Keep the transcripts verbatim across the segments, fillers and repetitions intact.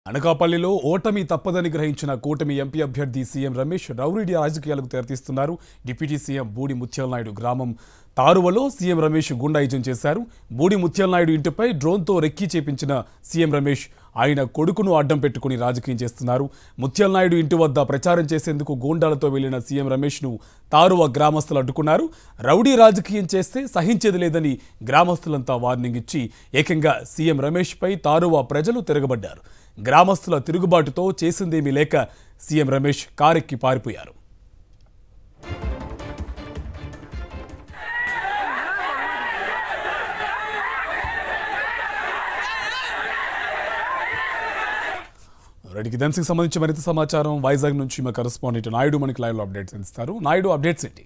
అనకాపల్లిలో ఓటమి తప్పదని గ్రహించిన కూటమి ఎంపీ అభ్యర్థి సీఎం రమేష్ రౌడీ రాజకీయాలకు తెరతీస్తున్నారు. డిప్యూటీ సీఎం బూడి ముత్యాలనాయుడు గ్రామం తారువలో సీఎం రమేష్ గుండాయిజం చేశారు. బూడి ముత్యాలనాయుడు ఇంటిపై డ్రోన్తో రెక్కీ చేపించిన సీఎం రమేష్ ఆయన కొడుకును అడ్డం పెట్టుకుని రాజకీయం చేస్తున్నారు. ముత్యాలనాయుడు ఇంటి వద్ద ప్రచారం చేసేందుకు గూండాలతో వెళ్లిన సీఎం రమేష్ను తారువ గ్రామస్తులు అడ్డుకున్నారు. రౌడీ రాజకీయం చేస్తే సహించేది లేదని గ్రామస్తులంతా వార్నింగ్ ఇచ్చి ఏకంగా సీఎం రమేష్పై తారువ ప్రజలు తిరగబడ్డారు. గ్రామస్తుల తిరుగుబాటుతో చేసిందేమీ లేక సీఎం రమేష్ కారెక్కి పారిపోయారు. రెడ్డికి దంశకి సంబంధించి మరింత సమాచారం వైజాగ్ నుంచి మా కరెస్పాండెంట్ నాయుడు మనకి లైవ్లో అప్డేట్స్ ఇస్తారు. నాయుడు, అప్డేట్స్ ఏంటి?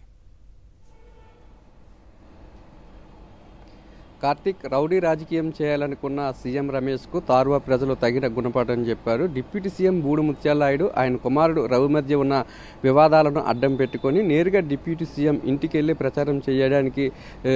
కార్తిక్, రౌడీ రాజకీయం చేయాలనుకున్న సీఎం రమేష్కు తారువా ప్రజలు తగిన గుణపాఠం చెప్పారు. డిప్యూటీ సీఎం బూడి ముత్యాలనాయుడు ఆయన కుమారుడు రవి మధ్య ఉన్న వివాదాలను అడ్డం పెట్టుకొని నేరుగా డిప్యూటీ సీఎం ఇంటికి వెళ్ళి ప్రచారం చేయడానికి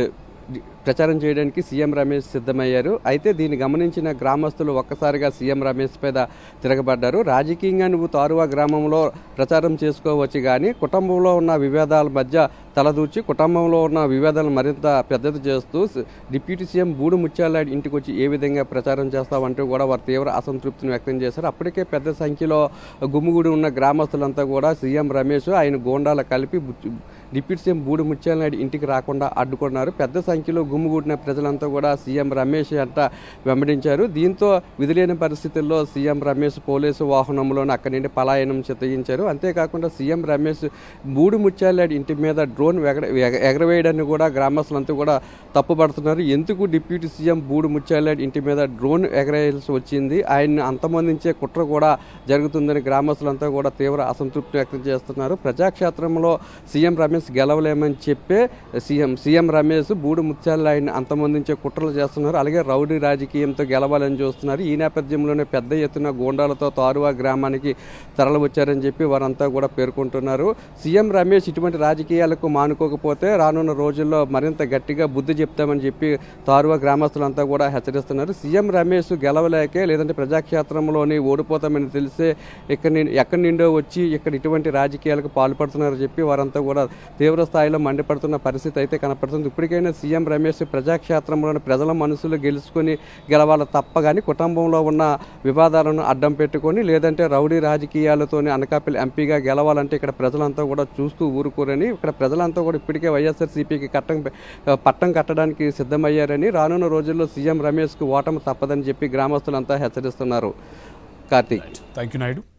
ప్రచారం చేయడానికి సీఎం రమేష్ సిద్ధమయ్యారు. అయితే దీన్ని గమనించిన గ్రామస్తులు ఒక్కసారిగా సీఎం రమేష్ మీద తిరగబడ్డారు. రాజకీయంగా నువ్వు తారువా గ్రామంలో ప్రచారం చేసుకోవచ్చు, కానీ కుటుంబంలో ఉన్న వివాదాల మధ్య తలదూర్చి కుటుంబంలో ఉన్న వివాదాలను మరింత పెద్దది చేస్తూ డిప్యూటీ సీఎం బూడి ముత్యాలనాయుడు ఇంటికి వచ్చి ఏ విధంగా ప్రచారం చేస్తామంటూ కూడా వారు తీవ్ర అసంతృప్తిని వ్యక్తం చేశారు. అప్పటికే పెద్ద సంఖ్యలో గుమ్ముగూడి ఉన్న గ్రామస్తులంతా కూడా సీఎం రమేష్ ఆయన గోండాల కలిపి డిప్యూటీ సీఎం బూడి ముత్యాలనాయుడు ఇంటికి రాకుండా అడ్డుకున్నారు. పెద్ద సంఖ్యలో గుమ్ముగూడిన ప్రజలంతా కూడా సీఎం రమేష్ అంట వెంబడించారు. దీంతో విధులేని పరిస్థితుల్లో సీఎం రమేష్ పోలీసు వాహనంలోనే అక్కడి నుండి పలాయనం చిత్తగించారు. అంతేకాకుండా సీఎం రమేష్ బూడి ముత్యాలనాయుడు ఇంటి మీద డ్రోన్ ఎగరవేయడాన్ని కూడా గ్రామస్తులంతా కూడా తప్పుపడుతున్నారు. ఎందుకు డిప్యూటీ సీఎం బూడి ముత్యాలనాయుడు ఇంటి మీద డ్రోన్ ఎగరేయాల్సి వచ్చింది, ఆయన్ని అంతమందించే కుట్ర కూడా జరుగుతుందని గ్రామస్తులంతా కూడా తీవ్ర అసంతృప్తి వ్యక్తం చేస్తున్నారు. ప్రజాక్షేత్రంలో సీఎం రమేష్ గెలవలేమని చెప్పే సీఎం సీఎం రమేష్ బూడి ముత్యాలనాయుడిని అంతమందించే కుట్రలు చేస్తున్నారు. అలాగే రౌడీ రాజకీయంతో గెలవాలని చూస్తున్నారు. ఈ నేపథ్యంలోనే పెద్ద ఎత్తున గోండాలతో తారువా గ్రామానికి తరలి వచ్చారని చెప్పి వారంతా కూడా పేర్కొంటున్నారు. సీఎం రమేష్ ఇటువంటి రాజకీయాలకు మానుకోకపోతే రానున్న రోజుల్లో మరింత గట్టిగా బుద్ధి చెప్తామని చెప్పి తారువా గ్రామస్తులంతా కూడా హెచ్చరిస్తున్నారు. సీఎం రమేష్ గెలవలేకే లేదంటే ప్రజాక్షేత్రంలోని ఓడిపోతామని తెలిసే ఇక్కడ ఎక్కడి నుండో వచ్చి ఇక్కడ ఇటువంటి రాజకీయాలకు పాల్పడుతున్నారని చెప్పి వారంతా కూడా తీవ్ర స్థాయిలో మండిపడుతున్న పరిస్థితి అయితే కనపడుతుంది. ఇప్పటికైనా సీఎం రమేష్ ప్రజాక్షేత్రంలోని ప్రజల మనసులు గెలుచుకొని గెలవాలి తప్ప కానీ కుటుంబంలో ఉన్న వివాదాలను అడ్డం పెట్టుకొని లేదంటే రౌడీ రాజకీయాలతోనే అనకాపల్లి ఎంపీగా గెలవాలంటే ఇక్కడ ప్రజలంతా కూడా చూస్తూ ఊరుకోరని, ఇక్కడ ప్రజలంతా కూడా ఇప్పటికే వైఎస్ఆర్సీపీకి కట్టం పట్టం కట్టడానికి సిద్ధమయ్యారని, రానున్న రోజుల్లో సీఎం రమేష్కు ఓటమి తప్పదని చెప్పి గ్రామస్తులంతా హెచ్చరిస్తున్నారు. Karthik, thank you Naidu.